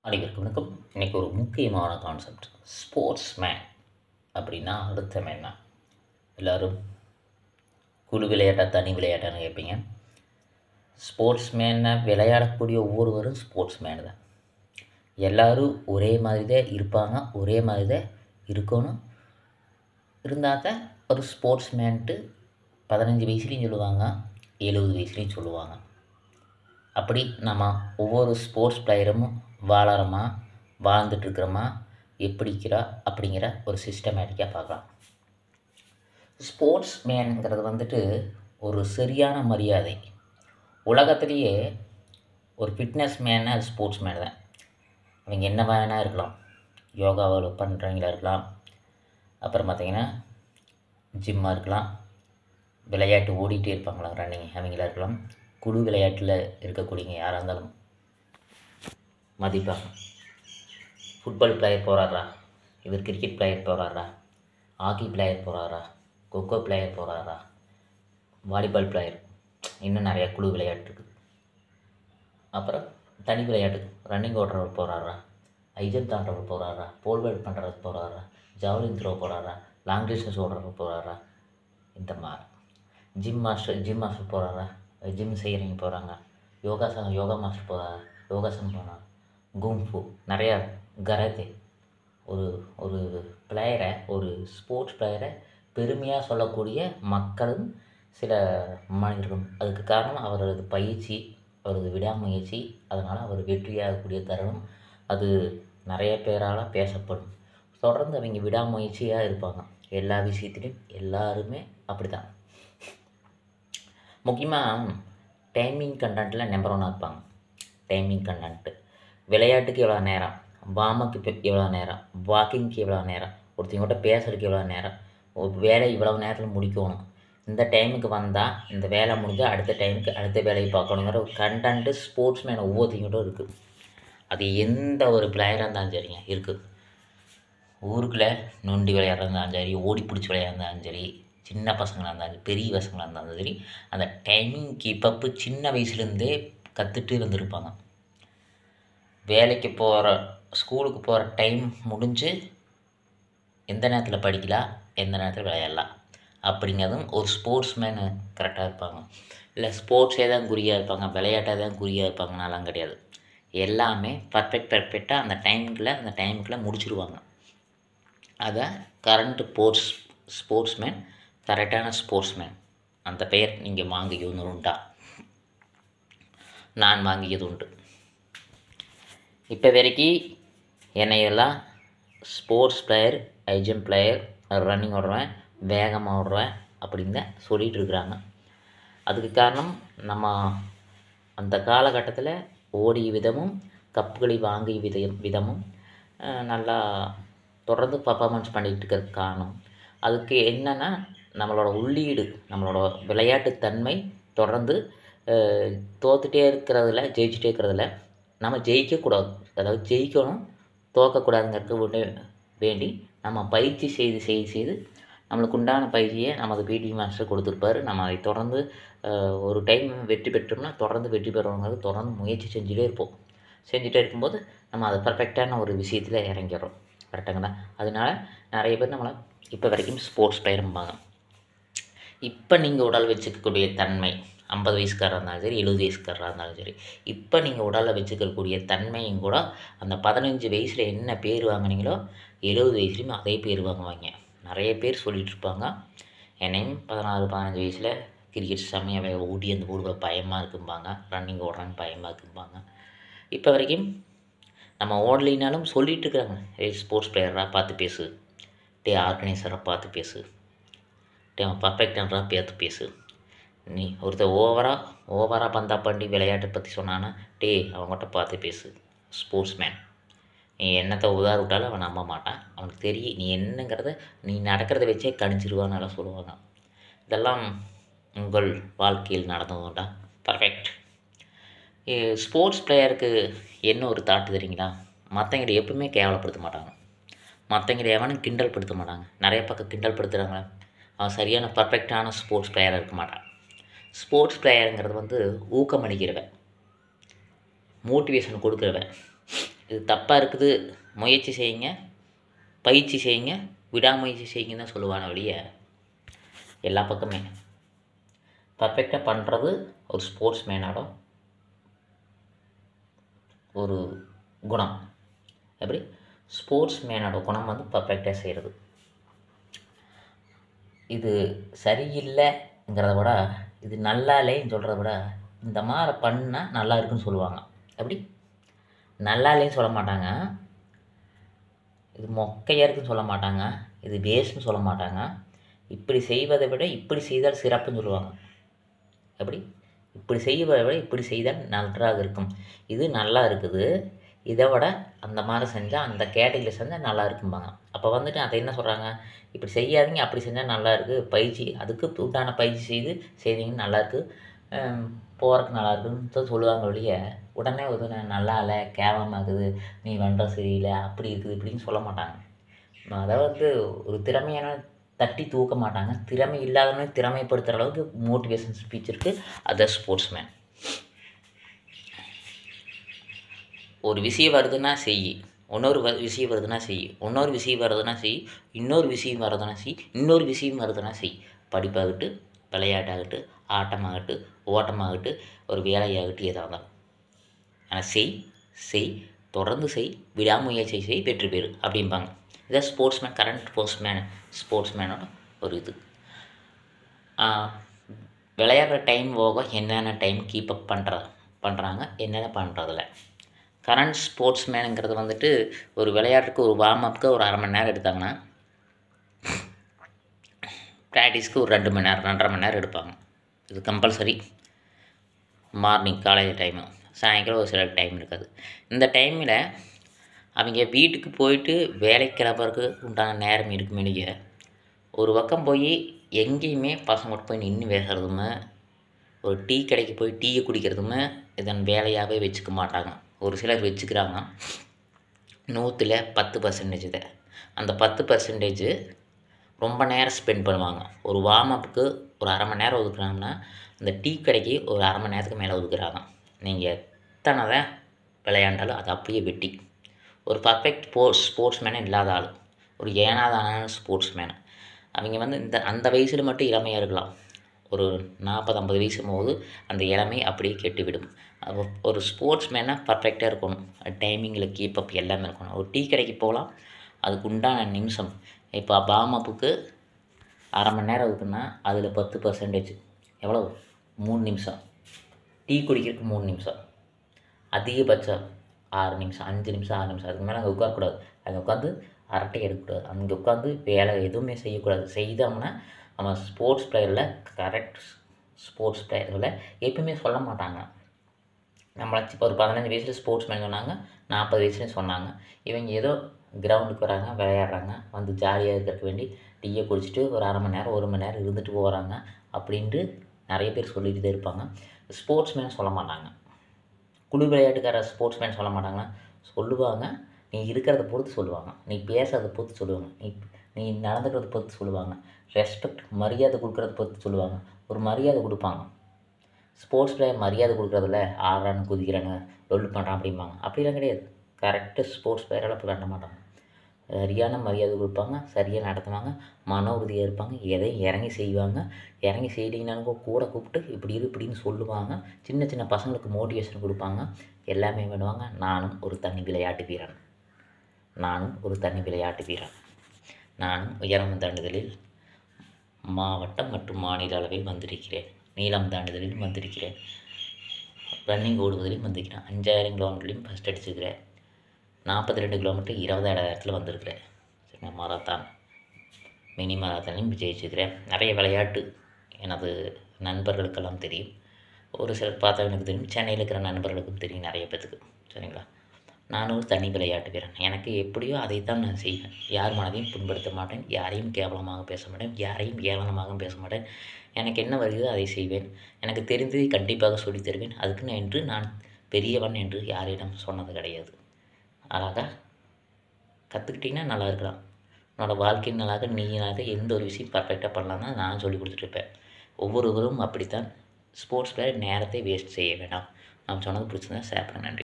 அனைவருக்கும் வணக்கம். இன்றைக்கி ஒரு முக்கியமான கான்செப்ட். ஸ்போர்ட்ஸ் மேன் அப்படின்னா அர்த்தம் என்ன? எல்லோரும் குழு விளையாட்டா தனி விளையாட்டான்னு கேட்பீங்க. ஸ்போர்ட்ஸ் மேனை விளையாடக்கூடிய ஒவ்வொருவரும் ஸ்போர்ட்ஸ் மேன் தான். எல்லோரும் ஒரே மாதிரி தான் இருப்பாங்க, ஒரே மாதிரி தான் இருக்கணும். இருந்தால் தான் ஒரு ஸ்போர்ட்ஸ் மேன்ட்டு 15 வயசுலேயும் சொல்லுவாங்க, 70 வயசுலேயும் சொல்லுவாங்க. அப்படி நம்ம ஒவ்வொரு ஸ்போர்ட்ஸ் பிளேயரும் வாழறோமா, வாழ்ந்துட்டுருக்குறோமா, எப்படிக்கிறா அப்படிங்கிற ஒரு சிஸ்டமேட்டிக்காக பார்க்கலாம். ஸ்போர்ட்ஸ் மேனுங்கிறது வந்துட்டு ஒரு சரியான மரியாதை. உலகத்திலேயே ஒரு ஃபிட்னஸ் மேன்னா அது ஸ்போர்ட்ஸ் மேன் தான். அவங்க என்ன வேணா இருக்கலாம். யோகாவில் பண்ணுறவங்களா இருக்கலாம், அப்புறம் பார்த்திங்கன்னா ஜிம்மாக இருக்கலாம், விளையாட்டு ஓடிட்டே இருப்பாங்களா ரன்னிங் அவங்களா இருக்கலாம், குழு விளையாட்டில் இருக்கக்கூடியவங்க யாராக இருந்தாலும் மதிப்பாங்க. ஃபுட்பால் பிளேயர் போகிறாரா, இவர் கிரிக்கெட் பிளேயர் போகிறாரா, ஹாக்கி பிளேயர் போகிறாரா, கொக்கோ பிளேயர் போகிறாரா, வாலிபால் பிளேயர், இன்னும் நிறையா குழு விளையாட்டு இருக்குது. அப்புறம் தனி விளையாட்டு ரன்னிங் ஓடுறவர் போகிறாரா, ஐஜன் தாண்டவர் போகிறாரா, போல்வேல் பண்ணுறது போகிறாரா, ஜாவலின் த்ரோ போகிறாரா, லாங் டிஸ்டன்ஸ் ஓடுறவர் போகிறாரா, இந்த மாதிரி ஜிம் மாஸ்டர் போகிறாரா, ஜிம் செய்கிறவங்க போகிறாங்க, யோகா மாஸ்டர் போகிறாரா, யோகாசனம் போகிறாங்க, குங்ஃபு நிறையா கராத்தே. ஒரு ஒரு பிளேயரை, ஒரு ஸ்போர்ட்ஸ் பிளேயரை பெருமையாக சொல்லக்கூடிய மக்களும் சில மனிதர்களும். அதுக்கு காரணம் அவரது பயிற்சி, அவரது விடாமுயற்சி. அதனால் அவர் வெற்றியாகக்கூடிய தருணம் அது நிறைய பேரால் பேசப்படும். தொடர்ந்து அவங்க விடாமுயற்சியாக இருப்பாங்க. எல்லா விஷயத்துலையும் எல்லாருமே அப்படி தான். முக்கியமாக டைமிங் கண்டென்ட்டில் நம்பர் 1 இருப்பாங்க. டைமிங் கண்டென்ட்டு விளையாட்டுக்கு எவ்வளோ நேரம், வார்மப்புக்கு எவ்வளோ நேரம், வாக்கிங்க்கு எவ்வளோ நேரம், ஒருத்தவங்கள்ட்ட பேசுறதுக்கு எவ்வளோ நேரம், ஒரு வேலை இவ்வளோ நேரத்தில் முடிக்கணும், இந்த டைமுக்கு வந்தால் இந்த வேலை முடிஞ்சால் அடுத்த டைமுக்கு அடுத்த வேலையை பார்க்கணுங்கிற ஒரு கண்டென்ட்டு ஸ்போர்ட்ஸ் மேன் ஒவ்வொருத்தவங்கள்ட்டும் இருக்குது. அது எந்த ஒரு பிளேயராக இருந்தாலும் சரிங்க இருக்குது. ஊருக்குள்ளே நொண்டி விளையாடுறதா இருந்தாலும் சரி, ஓடி பிடிச்சி விளையாடுறதாலும் சரி, சின்ன பசங்களாக இருந்தாலும் பெரிய பசங்களாக இருந்தாலும் சரி, அந்த டைமிங் கீப்பப்பு சின்ன வயசுலேருந்தே கற்றுட்டு இருந்திருப்பாங்க. வேலைக்கு போகிற ஸ்கூலுக்கு போகிற டைம் முடிஞ்சு எந்த நேரத்தில் படிக்கலாம், எந்த நேரத்தில் விளையாடலாம் அப்படிங்கிறதும் ஒரு ஸ்போர்ட்ஸ் மேனு கரெக்டாக இருப்பாங்க. இல்லை ஸ்போர்ட்ஸே தான் குறியாக இருப்பாங்க, விளையாட்டாக தான் குறியாக இருப்பாங்கனாலாம் கிடையாது. எல்லாமே பர்ஃபெக்டாக அந்த டைமுக்குள்ளே முடிச்சிடுவாங்க. அதான் கரண்ட்டு ஸ்போர்ட்ஸ் மேன், கரெக்டான ஸ்போர்ட்ஸ் மேன். அந்த பெயர் நீங்கள் வாங்கியது உண்டா? நான் வாங்கியது உண்டு. இப்போ வரைக்கும் என்னையெல்லாம் ஸ்போர்ட்ஸ் பிளேயர், ஐஜம் பிளேயர், ரன்னிங் ஓடுறேன், வேகமாக ஓடுறேன் அப்படின்னு தான் சொல்லிகிட்டு இருக்கிறாங்க. அதுக்கு காரணம் நம்ம அந்த காலகட்டத்தில் ஓடிய விதமும், கப்புகளை வாங்கிய விதமும் நல்லா தொடர்ந்து பர்ஃபார்மன்ஸ் பண்ணிகிட்டு இருக்கிறதுக்கு காரணம். அதுக்கு என்னென்னா நம்மளோட உள்ளீடு, நம்மளோட விளையாட்டுத்தன்மை தொடர்ந்து தோற்றுட்டே இருக்கிறதில்ல, ஜெயிச்சுட்டே இருக்கிறதில்ல. நம்ம ஜெயிக்கக்கூடாது, அதாவது ஜெயிக்கணும், தோற்கக்கூடாதுங்கிறதுக்கு வேண்டி நம்ம பயிற்சி செய்து நம்மளுக்கு உண்டான பயிற்சியை நமது பிடி மாஸ்டர் கொடுத்துருப்பாரு. நம்ம அதை தொடர்ந்து ஒரு டைம் வெற்றி பெற்றோம்னா தொடர்ந்து வெற்றி பெறணுங்கிறது தொடர்ந்து முயற்சி செஞ்சுட்டே இருக்கும்போது நம்ம அதை பர்ஃபெக்டான ஒரு விஷயத்தில் இறங்கிடுறோம். கரெக்டுங்களா? அதனால நிறைய பேர் நம்மளை இப்போ வரைக்கும் ஸ்போர்ட்ஸ் பிளேயரும்பாங்க. இப்போ நீங்கள் உடல் வச்சுக்கக்கூடிய தன்மை 50 வயசுக்காரராக இருந்தாலும் சரி, 70 வயசுக்காரராக இருந்தாலும் சரி, இப்போ நீங்கள் உடலில் வச்சுக்கக்கூடிய தன்மையும் கூட அந்த 15 வயசில் என்ன பேர் வாங்கினீங்களோ 70 வயசுலையும் அதே பேர் வாங்குவாங்க. நிறைய பேர் சொல்லிகிட்ருப்பாங்க. என்னையும் 16-15 வயசில் கிரிக்கெட் செம்மையாக ஓடி அந்த ஊடுகளை பயமாக இருக்கும்பாங்க, ரன்னிங் ஓடுறான்னு பயமாக இருக்கும்பாங்க. இப்போ வரைக்கும் நம்ம ஓடலினாலும் சொல்லிகிட்டு இருக்கிறாங்க, ஸ்போர்ட்ஸ் பிளேயராக பார்த்து பேசு, ஆர்கனைசராக பார்த்து பேசு, அவன் பர்ஃபெக்டானராக பார்த்து பேசு. நீ ஒருத்தர் ஓவராக பந்தா பண்ணி விளையாட்டை பற்றி சொன்னான்னா அவங்ககிட்ட பார்த்து பேசு. ஸ்போர்ட்ஸ் மேன் நீ என்னத்தை உதார விட்டாலும் அவன் நம்ப மாட்டான். அவனுக்கு தெரியும் நீ என்னங்கிறத, நீ நடக்கிறத வச்சே கணிச்சிருவான்னு சொல்லுவாங்க. இதெல்லாம் உங்கள் வாழ்க்கையில் நடந்ததுண்டா? பர்ஃபெக்ட். ஸ்போர்ட்ஸ் பிளேயருக்கு என்ன ஒரு தாட்டு தெரியுங்களா? மற்றவங்களை எப்பவுமே கேவலப்படுத்த மாட்டாங்க, மற்றவங்களை எவனும் கிண்டல் படுத்த மாட்டாங்க. நிறைய பக்கம் கிண்டல் படுத்துகிறாங்களே, அவன் சரியான பர்ஃபெக்டான ஸ்போர்ட்ஸ் பிளேயராக இருக்க மாட்டான். ஸ்போர்ட்ஸ் பிளேயருங்கிறது ஊக்கமளிக்கிறவன், மோட்டிவேஷன் கொடுக்குறவன். இது தப்பாக இருக்குது, முயற்சி செய்யுங்க, பயிற்சி செய்யுங்க, விடாமுயற்சி செய்யுங்கன்னு தான் சொல்லுவான வழிய எல்லா பக்கமே பர்ஃபெக்டாக பண்ணுறது ஒரு ஸ்போர்ட்ஸ் மேனோட ஒரு குணம். எப்படி ஸ்போர்ட்ஸ் மேனோட குணம் வந்து பர்ஃபெக்டாக செய்கிறது. இது சரியில்லைங்கிறத விட, இது நல்லா இல்லைன்னு சொல்கிறத விட, இந்த மாதிரி பண்ணால் நல்லா இருக்குன்னு சொல்லுவாங்க. எப்படி நல்லா இல்லைன்னு சொல்ல மாட்டாங்க, இது மொக்கையாக இருக்குன்னு சொல்ல மாட்டாங்க, இது வேஸ்ட்னு சொல்ல மாட்டாங்க. இப்படி செய்வதை விட இப்படி செய்தால் சிறப்புன்னு சொல்லுவாங்க. எப்படி இப்படி செய்வதை விட இப்படி செய்தால் நன்றாக இருக்கும், இது நல்லா இருக்குது, இதை விட அந்த மாதிரி செஞ்சால், அந்த கேட்டகரியில் செஞ்சால் நல்லா இருக்கும்பாங்க. அப்போ வந்துட்டு அதை என்ன சொல்கிறாங்க, இப்படி செய்யாதீங்க, அப்படி செஞ்சால் நல்லாயிருக்கு, பயிற்சி அதுக்கு உண்டான பயிற்சி செய்தீங்கன்னு நல்லாயிருக்கு, போகிறதுக்கு நல்லா இருக்குன்னு தான் சொல்லுவாங்க ஒழிய, உடனே ஒரு நல்லா இல்லை, கேவலமாக இருக்குது, நீ பண்ணுற சரியில்லை, அப்படி இருக்குது இப்படின்னு சொல்ல மாட்டாங்க. அதை வந்து ஒரு திறமையான தட்டி தூக்க மாட்டாங்க. திறமை இல்லாதவனே திறமைப்படுத்துகிற அளவுக்கு மோட்டிவேஷன் ஸ்பீச் இருக்குது. அது ஸ்போர்ட்ஸ் மேன். ஒரு விஷயம் வருதுன்னா செய், இன்னொரு விஷயம் வருதுன்னா செய், இன்னொரு விஷயம் வருதுன்னா செய், இன்னொரு விஷயம் வருதுன்னா செய், இன்னொரு விஷயம் வருதுன்னா செய். படிப்பாகட்டு, விளையாட்டாகட்டு, ஆட்டமாகட்டு, ஓட்டமாகட்டு, ஒரு வேலையாகட்டும், எதாக இருந்தாலும் ஆனால் செய், தொடர்ந்து செய், விடாமுயற்சி செய், வெற்றி பெறு அப்படிம்பாங்க. இதான் ஸ்போர்ட்ஸ்மேன், கரண்ட் ஸ்போர்ட்ஸ்மேனோட ஒரு இது. விளையாடுற டைம் போக என்னென்ன டைம் கீப்பப் பண்ணுறாங்க, என்னென்ன பண்ணுறதில்ல. கரண்ட் ஸ்போர்ட்ஸ்மேனுங்கிறது வந்துட்டு ஒரு விளையாட்டுக்கு ஒரு வார்ம் அப்புக்கு ஒரு 1/2 மணி நேரம் எடுத்தாங்கன்னா, ப்ராக்டிஸ்க்கு ஒரு 2 மணி நேரம் 2.5 மணி நேரம் எடுப்பாங்க. இது கம்பல்சரி. மார்னிங் காலையில் டைமு, சாயங்காலம் ஒரு சில டைம் இருக்காது. இந்த டைமில் அவங்க வீட்டுக்கு போயிட்டு வேலைக்கு கிளம்புறதுக்கு உண்டான நேரம் இருக்குமே இல்லையா, ஒரு பக்கம் போய் எங்கேயுமே பசங்க போய் நின்று பேசுகிறதுமே, ஒரு டீ கடைக்கு போய் டீயை குடிக்கிறதுமே இதன் வேலையாகவே வச்சுக்க மாட்டாங்க. ஒரு சிலர் வச்சுக்கிறாங்க, 100ல் 10% தான். அந்த 10% ரொம்ப நேரம் ஸ்பெண்ட் பண்ணுவாங்க. ஒரு வார்ம் அப்புக்கு ஒரு 1/2 மணி நேரம் ஒதுக்குறாங்கன்னா, அந்த டீ கடைக்கு ஒரு 1/2 மணி நேரத்துக்கு மேலே ஒதுக்குறாங்க. நீங்கள் எத்தனை தான் விளையாண்டாலும் அது அப்படியே வெட்டி. ஒரு பர்ஃபெக்ட் ஸ்போர்ட்ஸ்மேனே இல்லாத ஆள், ஒரு ஏனாதான ஸ்போர்ட்ஸ்மேனு. அவங்க வந்து அந்த வயசில் மட்டும் இளமையாக இருக்கலாம், ஒரு 40-50 வயசு போது அந்த இளமை அப்படியே கெட்டுவிடும். ஒரு ஸ்போர்ட்ஸ்மேனாக பர்ஃபெக்டாக இருக்கணும், டைமிங்கில் கீப்பப் எல்லாமே இருக்கணும். ஒரு டீ கடைக்கு போகலாம், அதுக்கு உண்டான நிமிஷம், இப்போ வார்ம் அப்புக்கு 1/2 மணி நேரம் இருக்குன்னா அதில் 10% எவ்வளோ, 3 நிமிஷம். டீ குடிக்கிறதுக்கு 3 நிமிஷம், அதிகபட்சம் 6 நிமிஷம், 5 நிமிஷம், 6 நிமிஷம். அதுக்கு மேலே அங்கே உட்காரக்கூடாது. அங்கே உட்காந்து அரட்டை எடுக்கக்கூடாது, அங்கே உட்காந்து வேலை எதுவுமே செய்யக்கூடாது. செய்தோம்னா நம்ம ஸ்போர்ட்ஸ் பிளேயரில், கரெக்ட் ஸ்போர்ட்ஸ் பிளேயரில் எப்பவுமே சொல்ல மாட்டாங்க. நம்மளாச்சும் இப்போ ஒரு 15 வயசில் ஸ்போர்ட்ஸ் மேன் சொன்னாங்க, 40 வயசுலேயும் சொன்னாங்க. இவங்க ஏதோ கிரவுண்டுக்கு வராங்க, விளையாடுறாங்க, வந்து ஜாலியாக இருக்கிறதுக்கு வேண்டி டீயை குடிச்சிட்டு ஒரு 1/2 மணி நேரம் 1 மணி நேரம் இருந்துட்டு போகிறாங்க அப்படின்ட்டு நிறைய பேர் சொல்லிட்டு தான் இருப்பாங்க. ஸ்போர்ட்ஸ் மேன் சொல்ல மாட்டாங்க. குழு விளையாட்டுக்கார ஸ்போர்ட்ஸ் மேன் சொல்ல மாட்டாங்கன்னா, சொல்லுவாங்க, நீ இருக்கிறத பொறுத்து சொல்லுவாங்க, நீ பேசுகிறத பொறுத்து சொல்லுவாங்க, நீ நடந்துக்கிறத பொறுத்து சொல்லுவாங்க, ரெஸ்பெக்ட் மரியாதை கொடுக்குறத பொறுத்து சொல்லுவாங்க. ஒரு மரியாதை கொடுப்பாங்க. ஸ்போர்ட்ஸ் பிளேயர் மரியாதை கொடுக்குறதில்ல, ஆடுறான்னு குதிக்கிறாங்க, லொல்லு பண்ணுறான் அப்படிம்பாங்க. அப்படிலாம் கிடையாது. கரெக்டு ஸ்போர்ட்ஸ் பிளேயரால் அப்படி பண்ண மாட்டாங்க. சரியான மரியாதை கொடுப்பாங்க, சரியாக நடத்துவாங்க, மன உறுதியாக இருப்பாங்க, எதையும் இறங்கி செய்வாங்க. இறங்கி செய்யலைங்கனாலும் கூட கூப்பிட்டு இப்படி இப்படின்னு சொல்லுவாங்க. சின்ன சின்ன பசங்களுக்கு மோட்டிவேஷன் கொடுப்பாங்க, எல்லாமே பண்ணுவாங்க. நானும் ஒரு தனி விளையாட்டு வீரன், நானும் உயரம் தாண்டுதலில் மாவட்டம் மற்றும் மாநில அளவில் வந்திருக்கிறேன், நீளம் தாண்டுதலிலும் வந்திருக்கிறேன், ரன்னிங் ஓடுவதிலும் வந்திருக்கிறேன், 5000 கிலோமீட்டர்லையும் ஃபஸ்ட் அடிச்சுக்கிறேன், 42 கிலோமீட்டர் 20 இடத்துல வந்திருக்கிறேன். சரி, மாரத்தான், மினி மாரத்தானையும் ஜெயிச்சுக்கிறேன். நிறைய விளையாட்டு எனது நண்பர்களுக்கெல்லாம் தெரியும், ஒரு சிலர் பார்த்தவங்களுக்கு தெரியும், சென்னையில் இருக்கிற நண்பர்களுக்கும் தெரியும் நிறைய பேத்துக்கு. சரிங்களா, நான் ஒரு தனி விளையாட்டு வீரன். எனக்கு எப்படியோ அதை தான் நான் செய்வேன். யார் மனதையும் புண்படுத்த மாட்டேன், யாரையும் கேவலமாக பேச மாட்டேன், யாரையும் ஏளனமாக பேச மாட்டேன். எனக்கு என்ன வருகிறதோ அதை செய்வேன். எனக்கு தெரிந்ததை கண்டிப்பாக சொல்லித் தருவேன். அதுக்குன்னு என்று நான் பெரியவன் என்று யாரிடம் சொன்னது கிடையாது. அழகாக கற்றுக்கிட்டிங்கன்னா நல்லா இருக்கலாம். உன்னோட வாழ்க்கையின் நல்லாக நீனாக எந்த ஒரு விஷயம் பர்ஃபெக்டாக பண்ணலாம் தான் நான் சொல்லி கொடுத்துட்ருப்பேன். ஒவ்வொருவரும் அப்படித்தான். ஸ்போர்ட்ஸ் பிளேயர் நேரத்தை வேஸ்ட் செய்ய வேண்டாம். நான் சொன்னது பிடிச்சிருந்தா ஷேர் பண்ணுங்க. நன்றி.